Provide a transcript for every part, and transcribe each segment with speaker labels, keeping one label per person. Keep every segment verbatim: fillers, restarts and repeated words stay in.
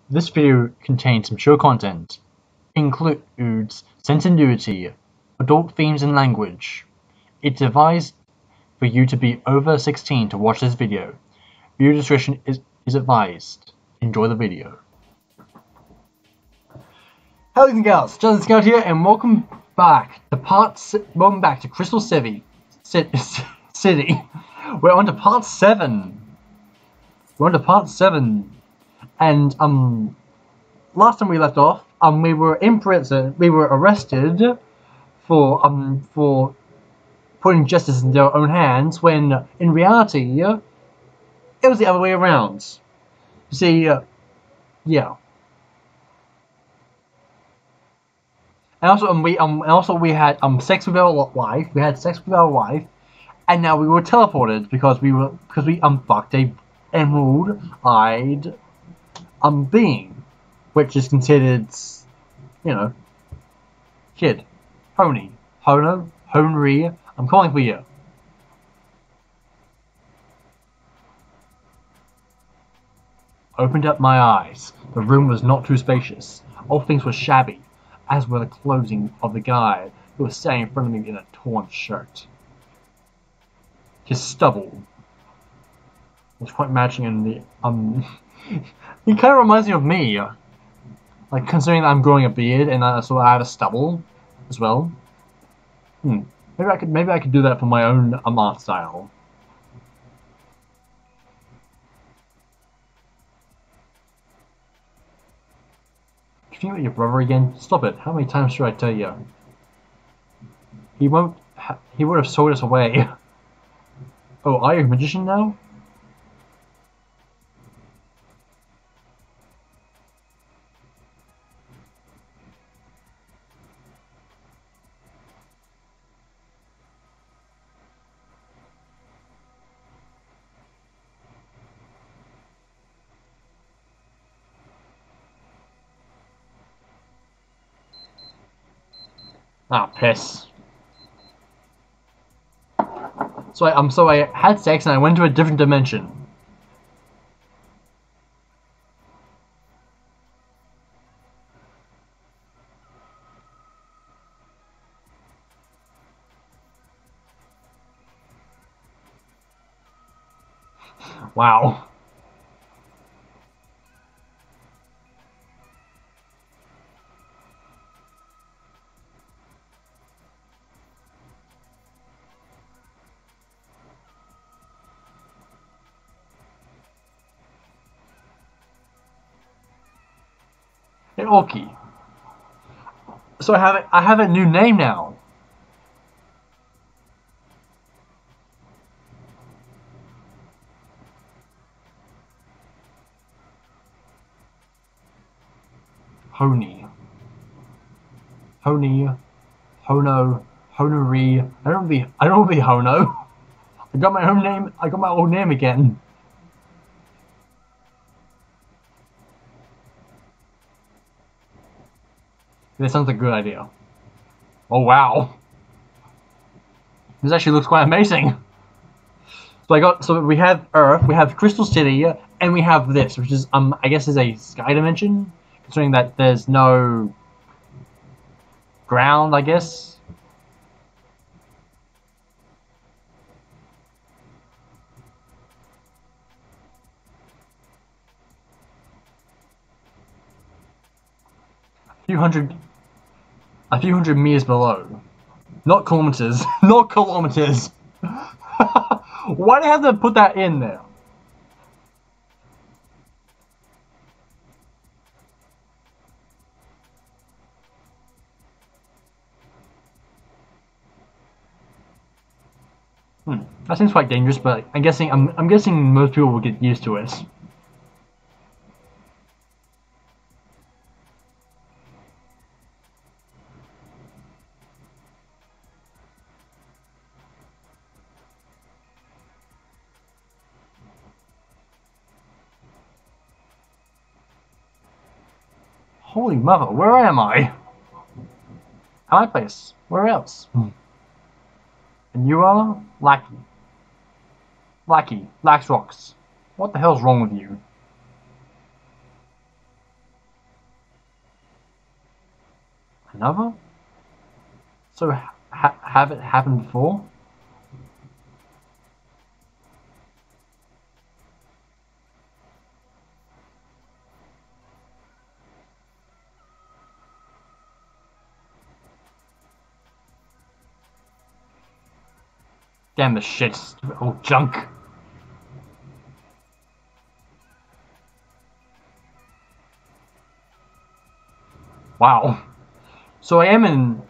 Speaker 1: This video contains mature content, includes sensitive nudity, adult themes and language. It's advised for you to be over sixteen to watch this video. Viewer discretion is, is advised. Enjoy the video. Hello and girls, Jonathan Scout here, and welcome back to part. Welcome back to Crystal City. City. We're on to part seven. We're on to part seven. And, um, last time we left off, um, we were in prison, we were arrested for, um, for putting justice in their own hands, when, in reality, it was the other way around. You see, uh, yeah. And also, um, we, um, and also we had, um, sex with our wife, we had sex with our wife, and now we were teleported, because we were, because we, um, fucked a emerald-eyed, um, being, which is considered, you know, kid, pony, hono, honry, I'm calling for you. Opened up my eyes. The room was not too spacious. All things were shabby, as were the clothing of the guy who was standing in front of me in a torn shirt. His stubble was quite matching in the, um, he kind of reminds me of me. Like, considering that I'm growing a beard and uh, so I have a stubble as well. Hmm. Maybe I could, maybe I could do that for my own um, art style. You think about your brother again? Stop it. How many times should I tell you? He won't, ha he would have sold us away. Oh, are you a magician now? Ah, piss. So I, um, so I had sex and I went to a different dimension. Wow. Hey, Orky. So I have a, I have a new name now. Honey. Honey. Hono. Honery. I don't be I don't be Hono. I got my own name I got my old name again. This sounds like a good idea. Oh wow. This actually looks quite amazing. So I got so we have Earth, we have Crystal City, and we have this, which is um I guess is a sky dimension, considering that there's no ground, I guess. A few hundred a few hundred meters below. Not kilometers. Not kilometers. Why do they have to put that in there? Hmm. That seems quite dangerous, but I'm guessing I'm I'm guessing most people will get used to it. Holy mother, where am I? At my place. Where else? And you are? Lackey. Lackey. Lax rocks. What the hell's wrong with you? Another? So, ha have it happened before? Damn the shit, old junk. Wow. So I am in...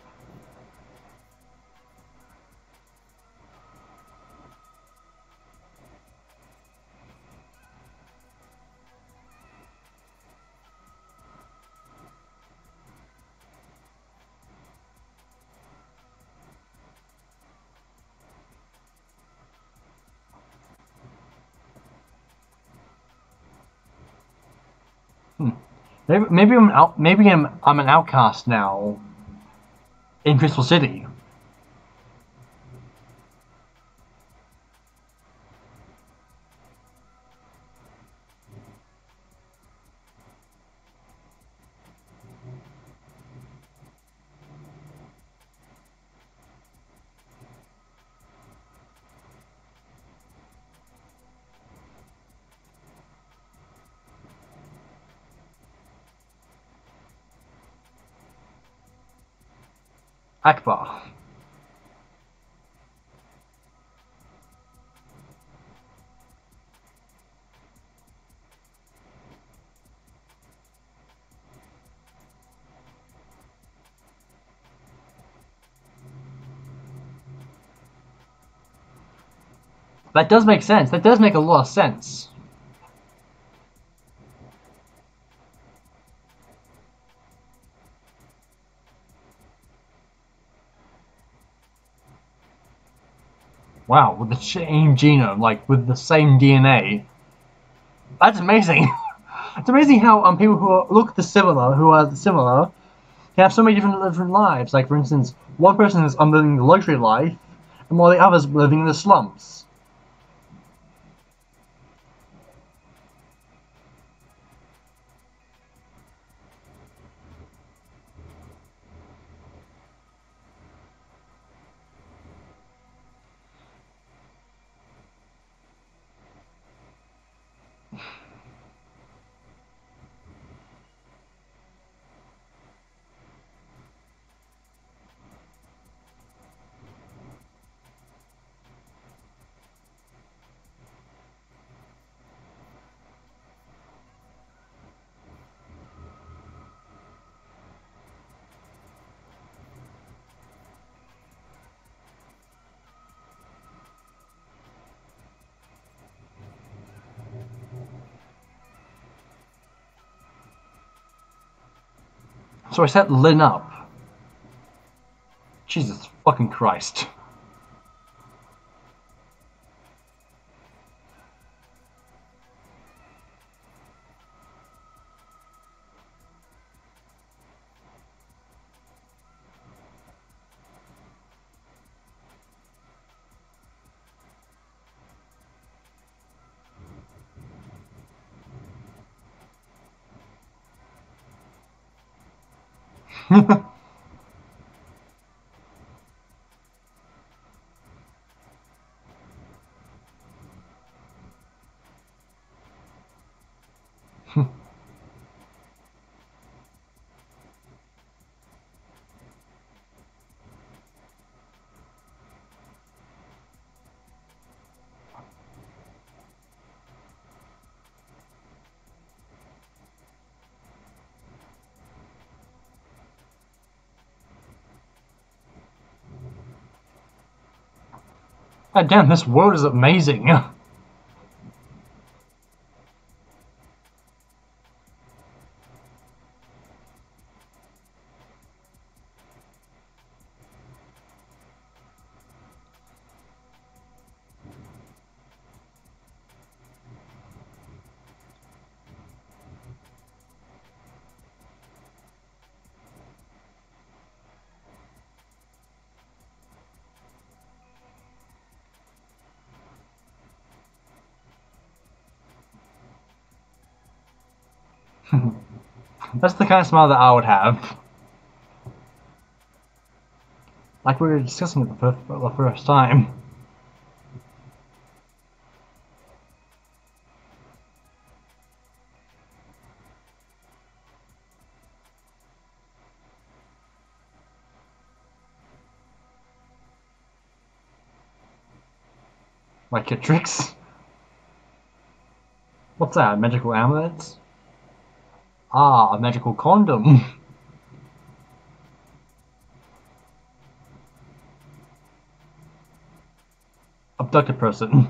Speaker 1: Hmm. Maybe, maybe I'm out. Maybe I'm I'm an outcast now in Crystal City. Akbar. That does make sense. That does make a lot of sense. Wow, with the same genome, like with the same D N A. That's amazing. It's amazing how um people who are, look the similar, who are similar, can have so many different different lives. Like for instance, one person is um, living the luxury life, and while the others living in the slums. So I set Lynn up. Jesus fucking Christ. God damn, this world is amazing. God damn, this world is amazing. That's the kind of smile that I would have. Like we were discussing it the first, the first time. Like your tricks. What's that? Magical amulets? Ah, a magical condom. Abducted person.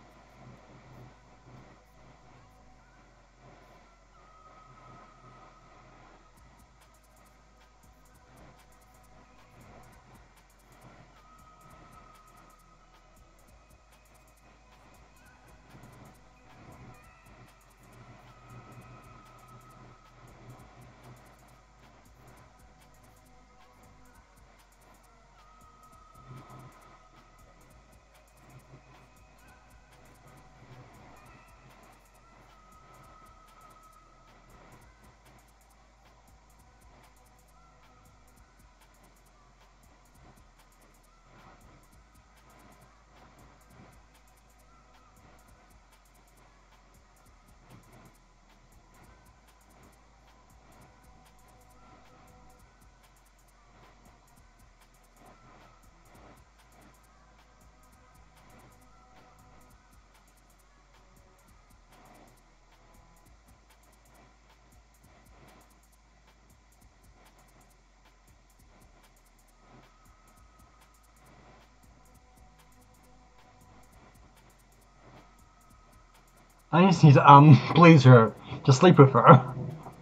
Speaker 1: I just need to um please her to sleep with her.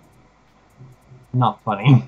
Speaker 1: Not funny.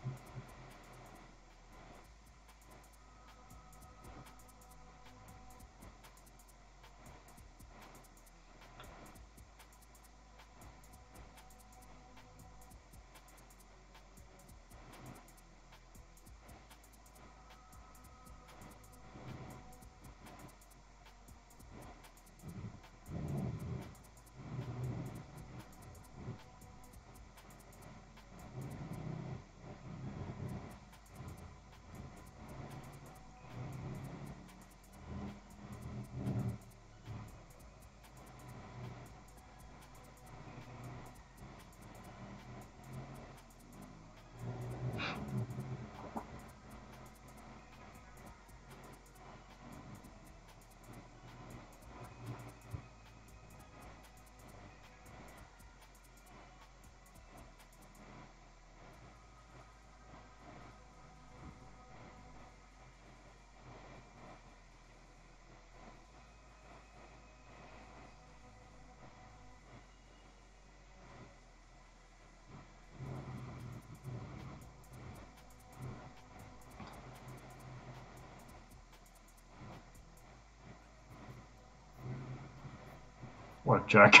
Speaker 1: What a jerk.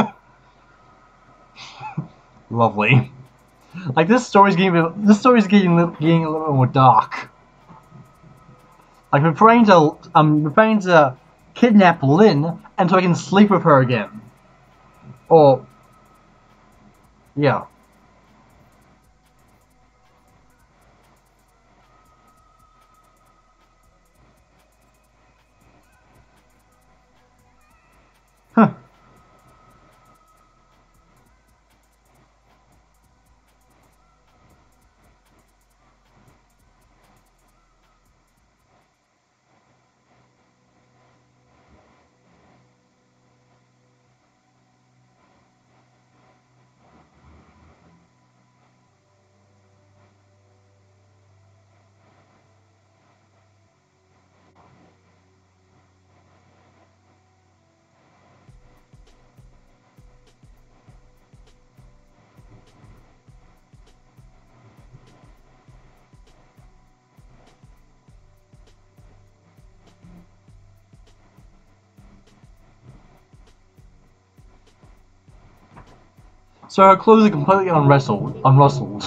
Speaker 1: Lovely. Like this story's getting this story's getting getting a little bit more dark. Like we're praying to um we're praying to kidnap Lynn and so I can sleep with her again. Or yeah. Huh. So her clothes are completely unrustled unrustled.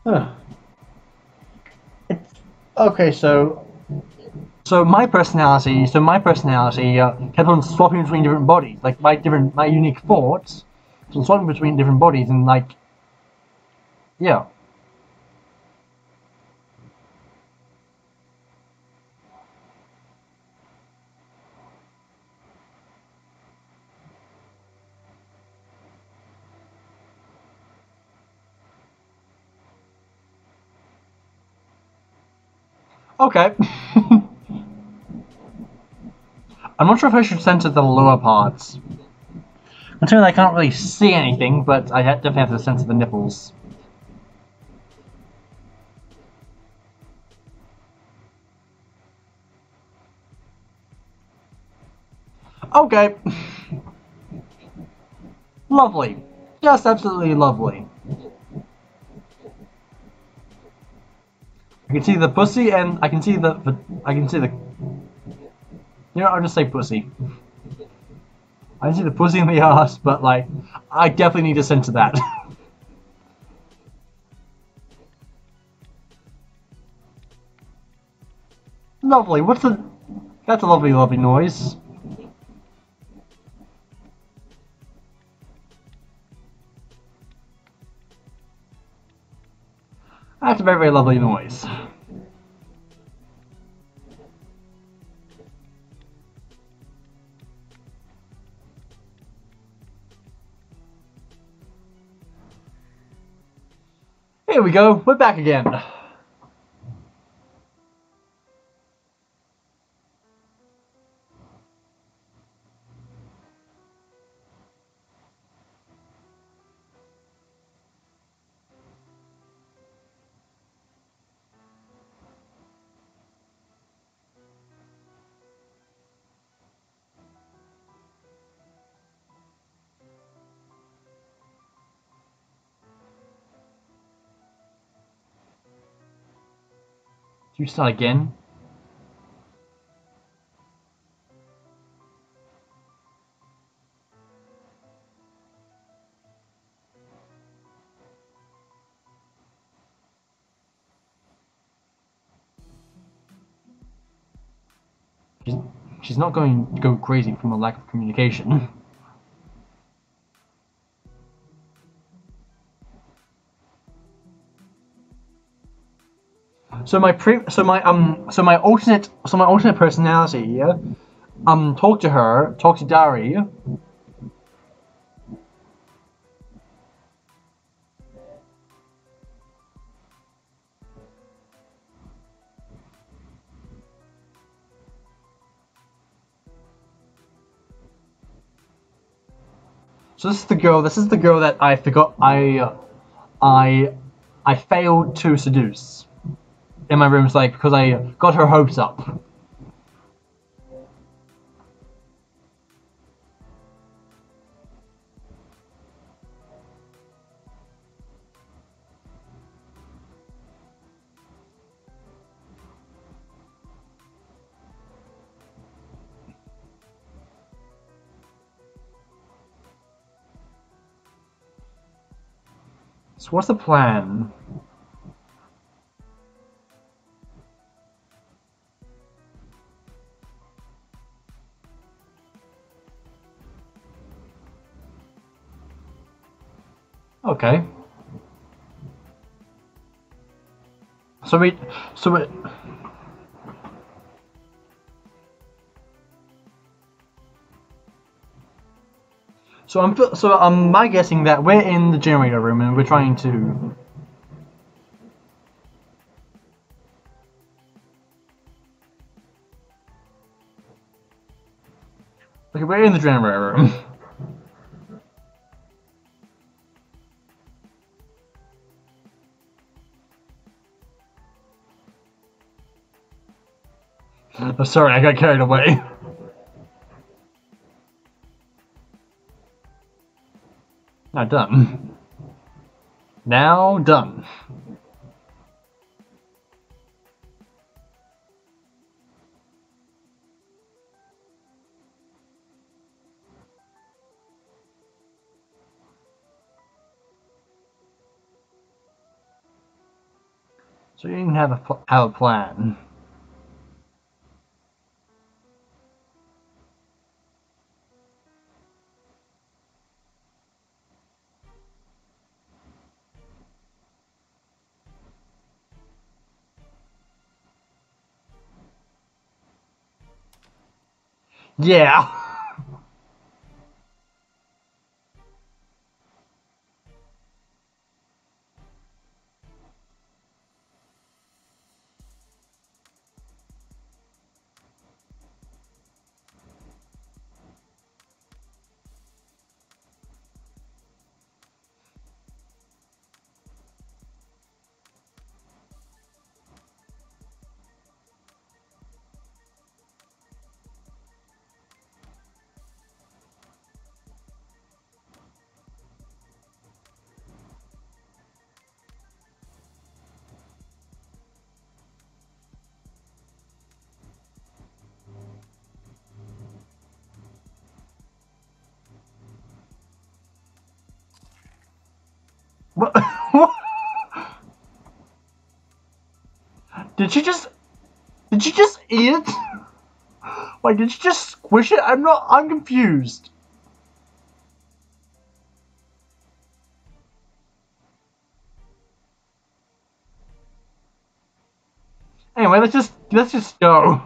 Speaker 1: Huh. It's, okay, so so my personality, so my personality uh, kept on swapping between different bodies, like my different, my unique thoughts, so swapping between different bodies, and like, yeah. Okay. I'm not sure if I should censor the lower parts. Considering I can't really see anything, but I definitely have to censor the nipples. Okay. Lovely. Just absolutely lovely. I can see the pussy, and I can see the, the I can see the. You know, I'll just say pussy. I can see the pussy and the ass, but like, I definitely need to censor that. Lovely. What's the? That's a lovely, lovely noise. That's a very, very lovely noise. Here we go. We're back again. Do you start again? She's, she's not going to go crazy from a lack of communication. So my pre, so my um, so my alternate, so my alternate personality, yeah, um, talk to her, talk to Dari. So this is the girl. This is the girl that I forgot. I, uh, I, I failed to seduce in my rooms, like because I got her hopes up. So what's the plan? Okay. So we, so we. So I'm so um my guessing that we're in the generator room and we're trying to. Okay, we're in the generator room. Oh, sorry, I got carried away. Now done. Now done. So you didn't have a pl- have a plan. Yeah. What? What? Did you just? Did you just eat it? Like, did you just squish it? I'm not. I'm confused. Anyway, let's just let's just go.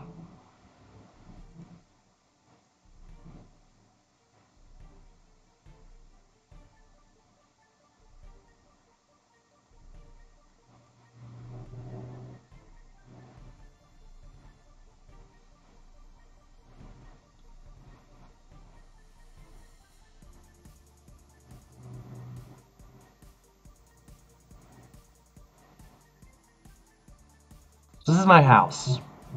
Speaker 1: This is my house.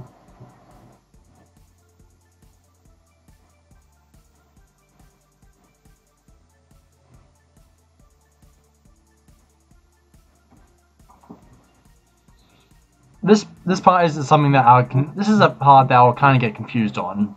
Speaker 1: This this part is something that I can. This is a part that I'll kind of get confused on.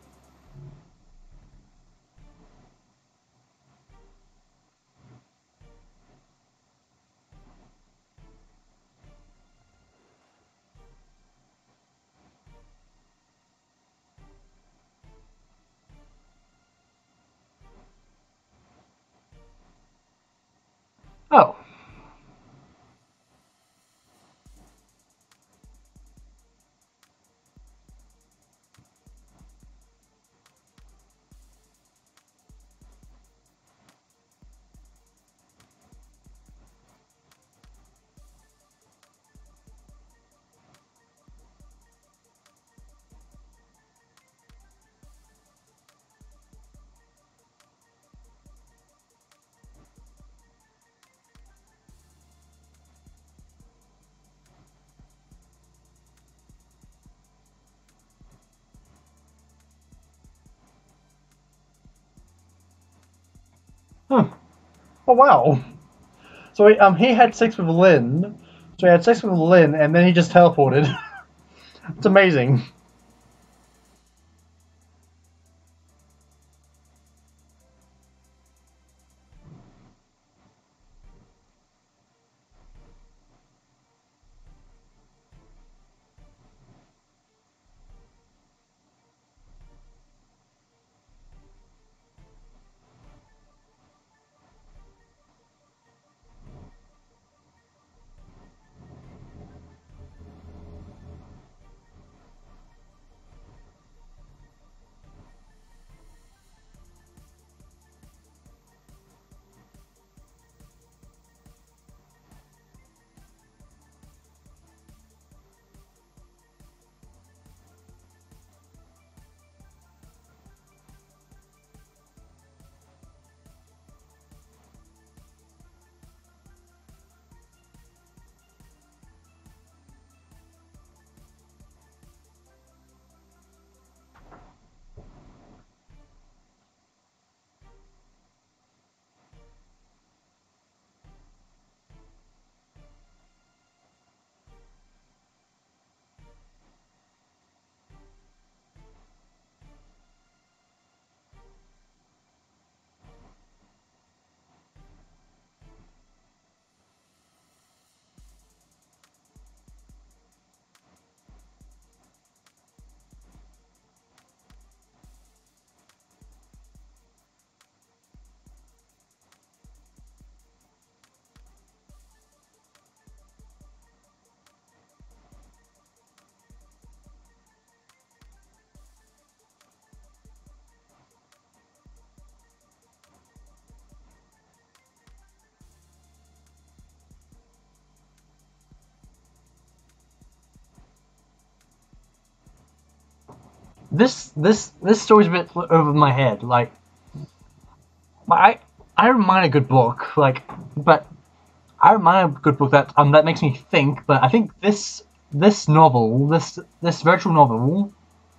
Speaker 1: Oh. Huh. Oh wow. So he, um he had sex with Lynn. So he had sex with Lynn, and then he just teleported. It's amazing. this this this story's a bit over my head. Like, I I don't mind a good book, like, but I don't mind a good book that um that makes me think. But I think this this novel, this this virtual novel.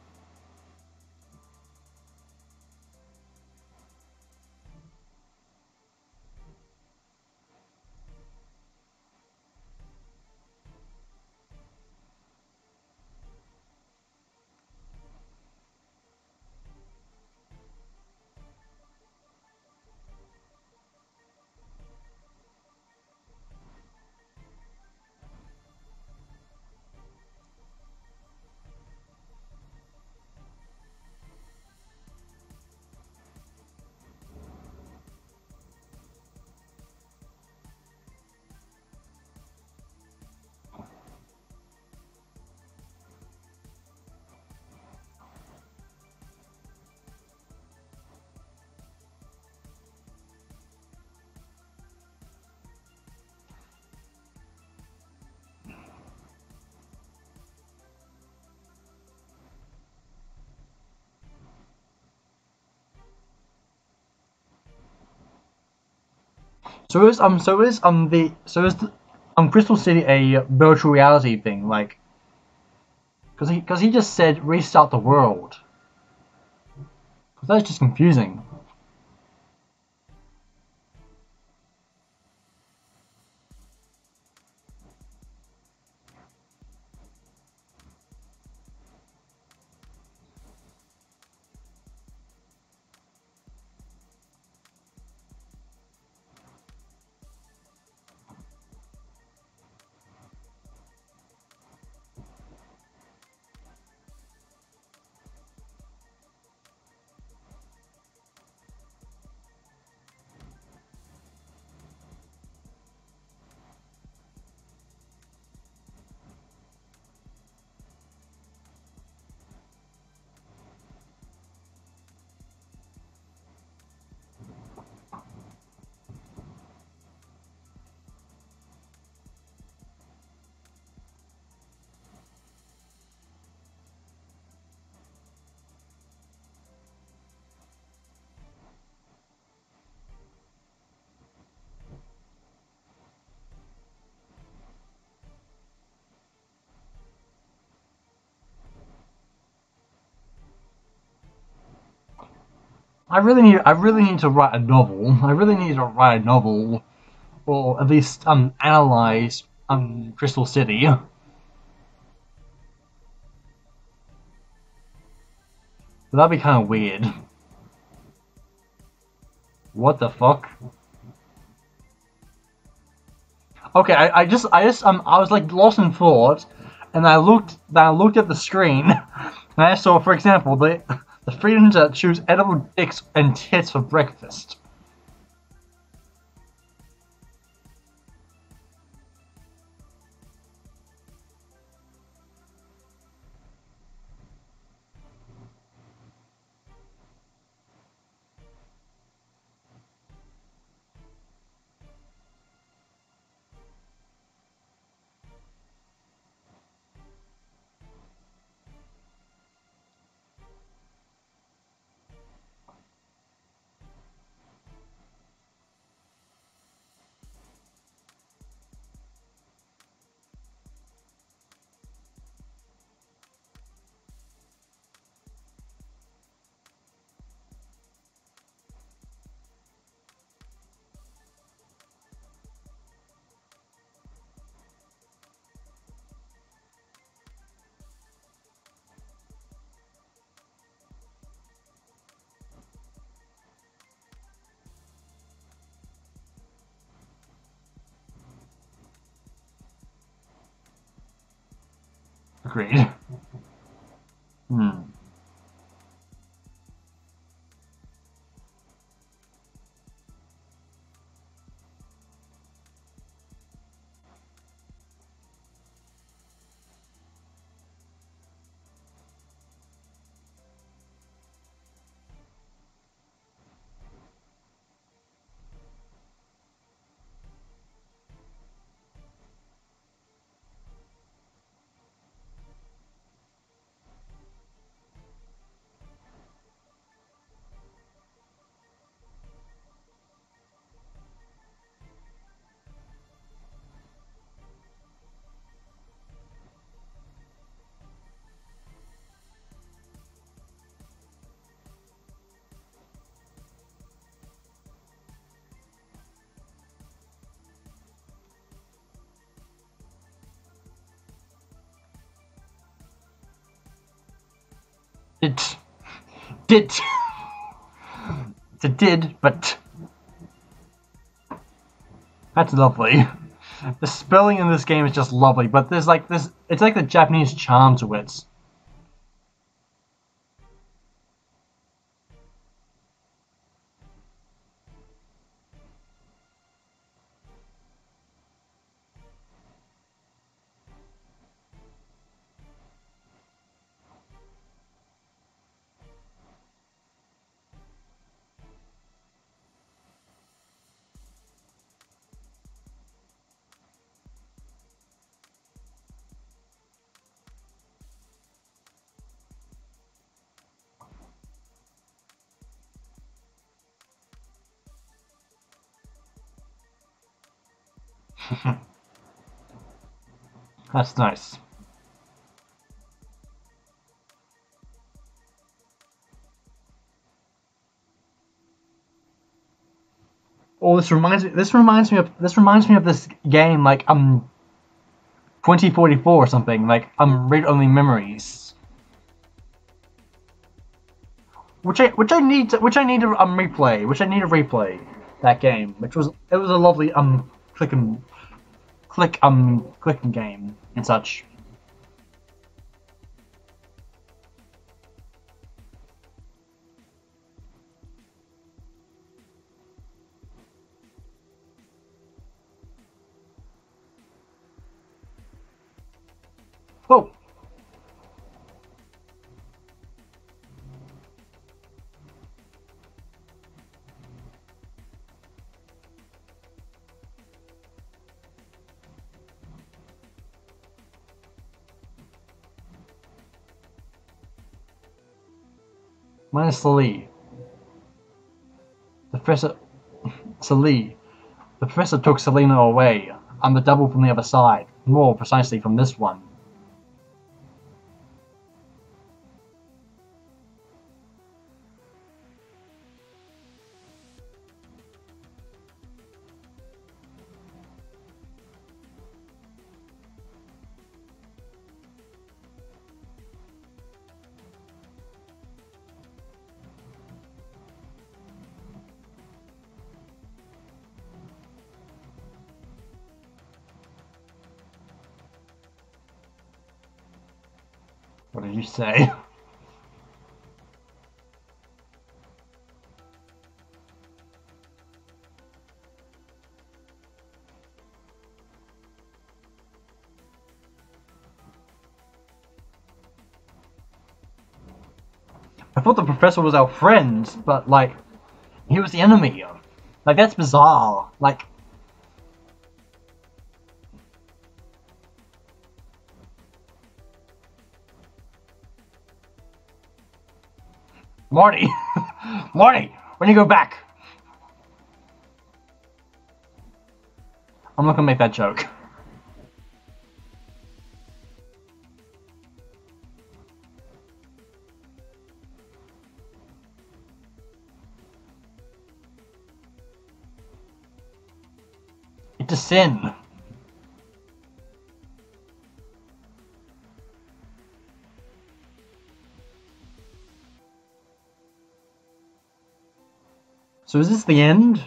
Speaker 1: So is um so is um the so is the, um Crystal City a virtual reality thing? Like, because he because he just said restart the world. That's just confusing. I really need I really need to write a novel. I really need to write a novel, or at least um analyze um Crystal City. But that'd be kind of weird. What the fuck? Okay, I, I just I just um I was like lost in thought, and I looked then I looked at the screen, and I saw, for example, the the freedom to choose edible dicks and tits for breakfast. Agreed. Hmm. It did. It did, but that's lovely. The spelling in this game is just lovely, but there's like this. It's like the Japanese charm to it. That's nice. Oh, this reminds me. This reminds me of. This reminds me of this game, like um, twenty forty-four or something. Like um, read only memories. Which I which I need to which I need to um replay. Which I need to replay that game. Which was it was a lovely um click and click um clicking game and such. Oh. Minus Salih. The professor Salih. The professor took Selena away. I'm the double from the other side. More precisely from this one. What did you say? I thought the professor was our friend, but like, he was the enemy. Like, that's bizarre. Like, Marty! Marty! When you go back? I'm not gonna make that joke. It's a sin. So is this the end?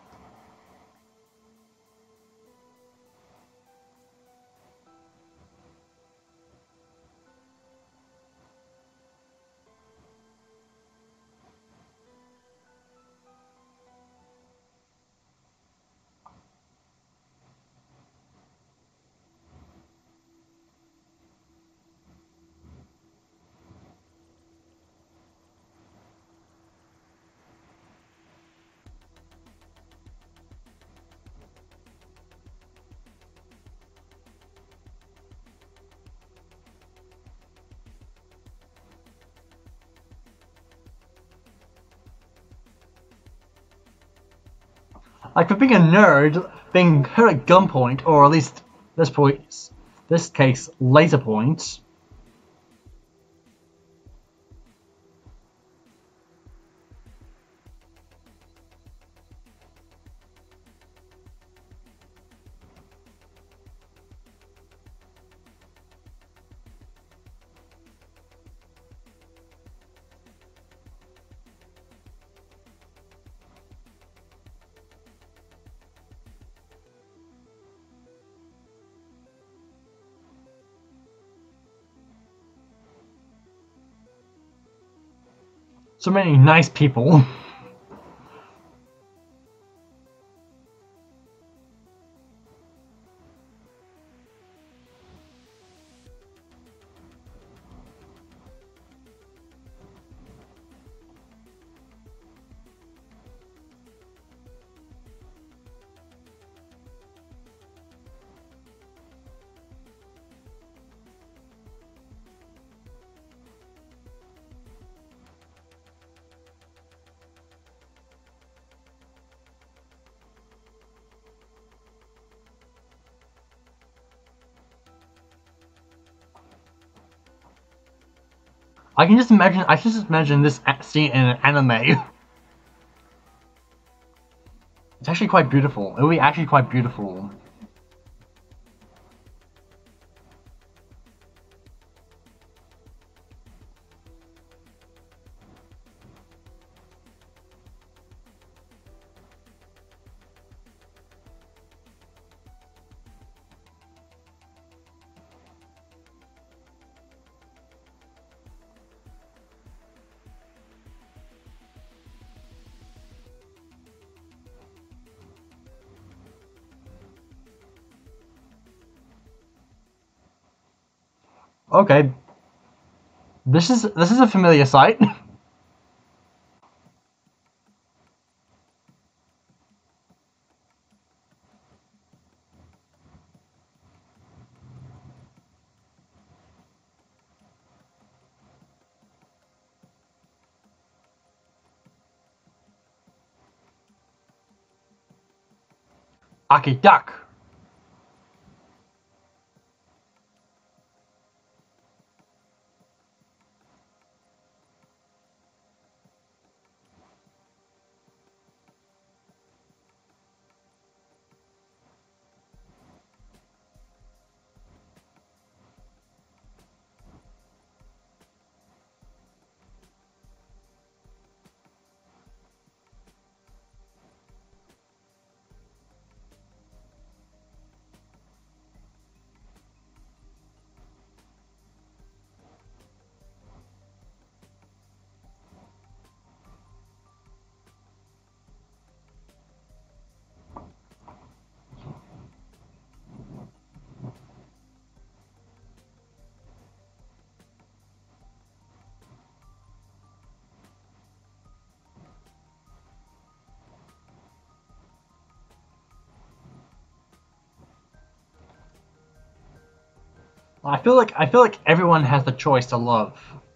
Speaker 1: Like, for being a nerd, being hurt at gunpoint, or at least this point, this case, laser point. So many nice people. I can just imagine. I can just imagine this scene in an anime. It's actually quite beautiful. It would be actually quite beautiful. Okay, this is this is a familiar sight. Aki duck. I feel like I feel like everyone has the choice to love.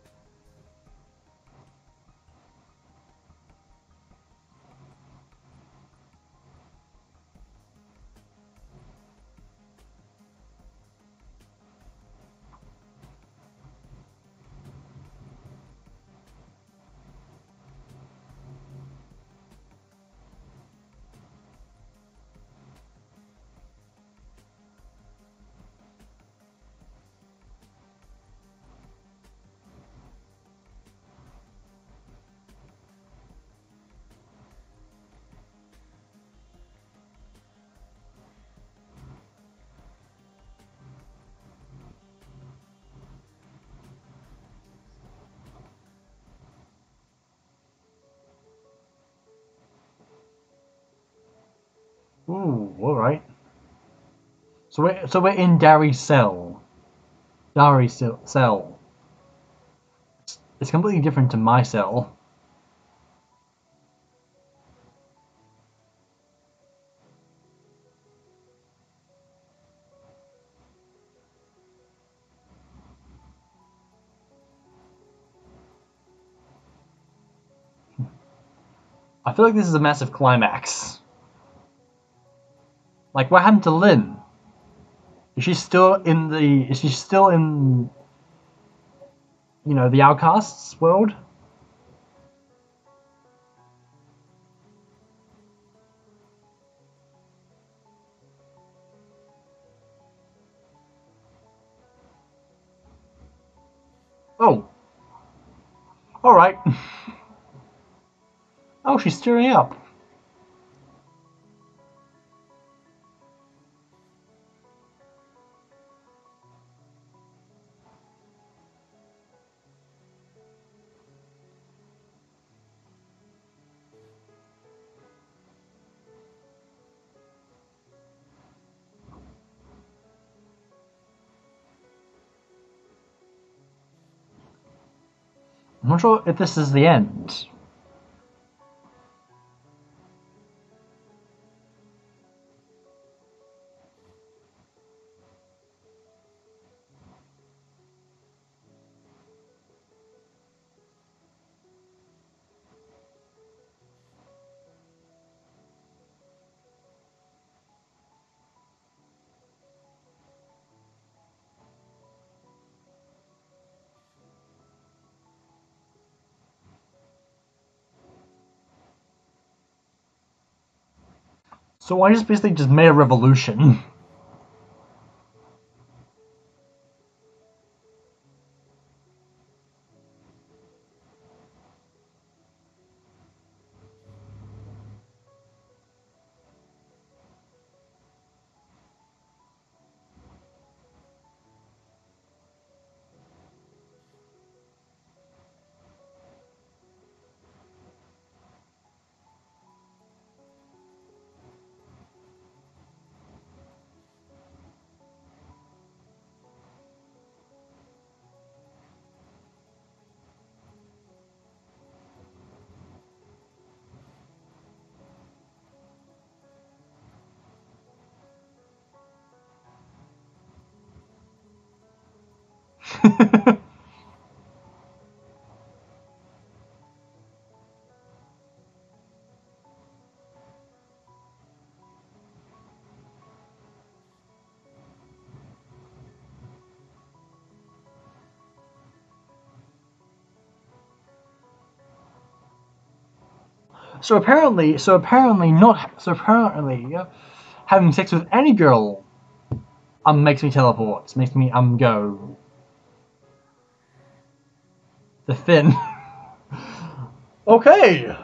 Speaker 1: Ooh, all right. So we're so we're in Dari's cell. Dari's cell. It's completely different to my cell. I feel like this is a massive climax. Like, what happened to Lynn? Is she still in the? Is she still in? You know, the Outcasts world? Oh, all right. Oh, she's stirring up. I'm not sure if this is the end. So I just basically just made a revolution. So apparently, so apparently not, so apparently, uh, having sex with any girl, um, makes me teleport, makes me um go. The fin. Okay.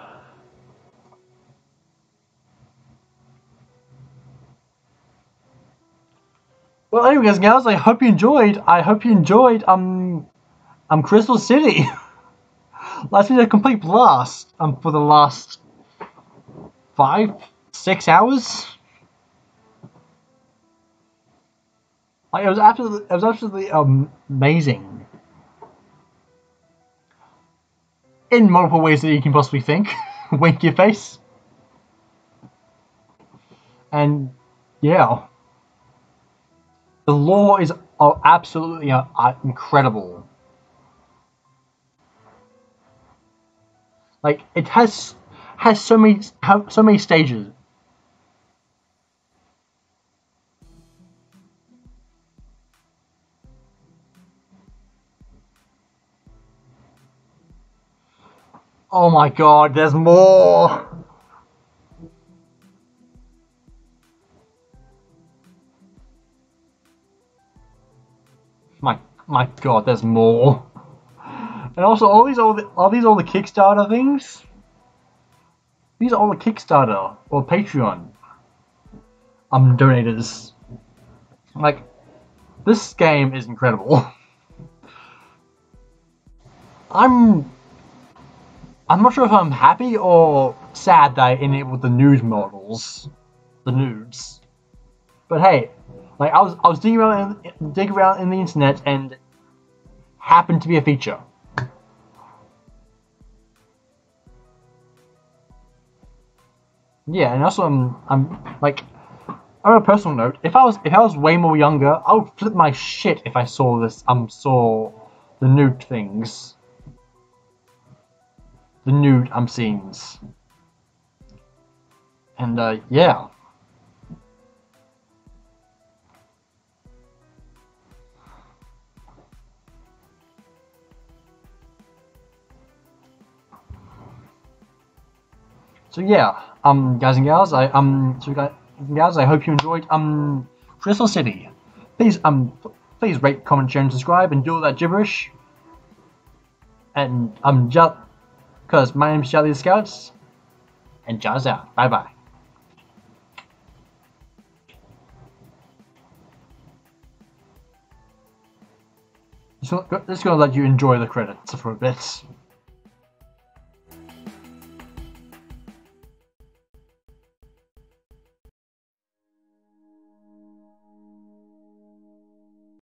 Speaker 1: Well, anyways, guys, I hope you enjoyed. I hope you enjoyed. Um, um, Crystal City. That's been a complete blast. Um, for the last five, six hours. Like, it was absolutely, it was absolutely um, amazing. In multiple ways that you can possibly think. Wink your face. And yeah, the lore is uh, absolutely uh, uh, incredible. Like, it has has so many so many stages. Oh my god, there's more! My my god, there's more. And also, all these all the, are these all the Kickstarter things? These are all the Kickstarter or Patreon um donators. Like, this game is incredible. I'm I'm not sure if I'm happy or sad that I enabled the nude models, the nudes. But hey, like I was I was digging around in, digging around in the internet and happened to be a feature. Yeah, and also I'm I'm like, on a personal note, if I was if I was way more younger, I would flip my shit if I saw this um saw the nude things. The nude um scenes. And uh yeah. So yeah, um guys and gals, I um so guys and gals, I hope you enjoyed um Crystal City. Please um please rate, comment, share, and subscribe and do all that gibberish. And um just because my name's Charlie the Scouts, and Jazz out. Bye bye. So, just gonna let you enjoy the credits for a bit.